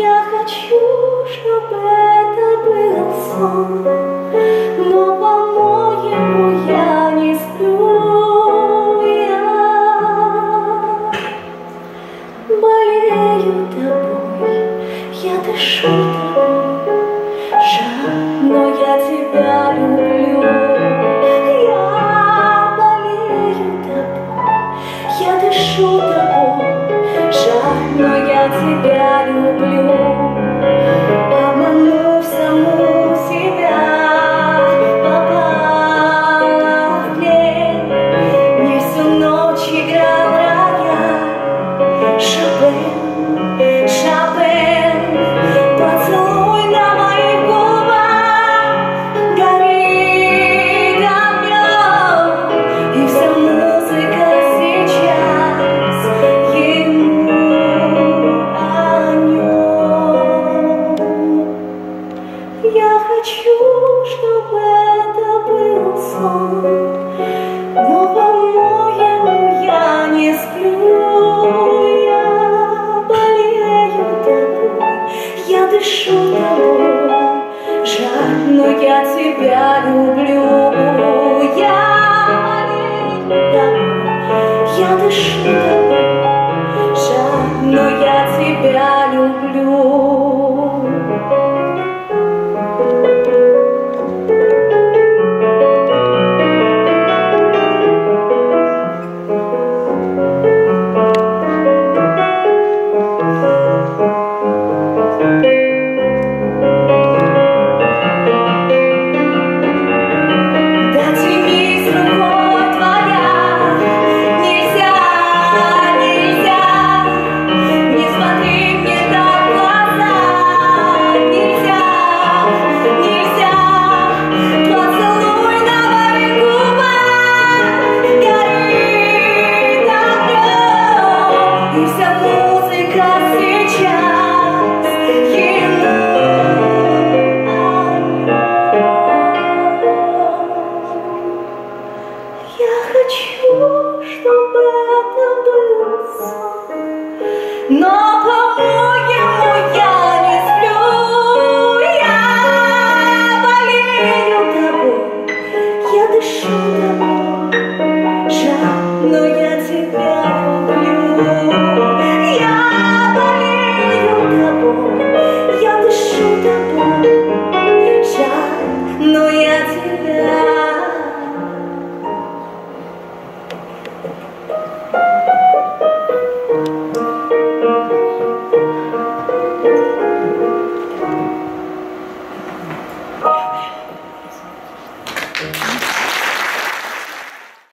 Я хочу, чтобы это был сон, но, по-моему, я не сплю. Я болею тобой, я дышу тобой, жаль, но я тебя люблю. Я болею тобой, я дышу тобой, жаль, но я тебя люблю. Обманув саму себя, попала в плен. Мне всю ночь играл рояль Шопен, Шопен. Поцелуй на моих губах горит огнем, и вся музыка сейчас ему о нем. Я хочу, чтобы это был сон, но, по-моему, я не сплю. Я болею тобой, я дышу тобой, жаль, но я тебя люблю. Я болею тобой, я дышу тобой, жаль, но я тебя люблю. Но, по-моему, я не сплю. Я болею тобой, я дышу тобой, жаль, но я тебя люблю. Я болею тобой, я дышу тобой, жаль, но я тебя. Thank you.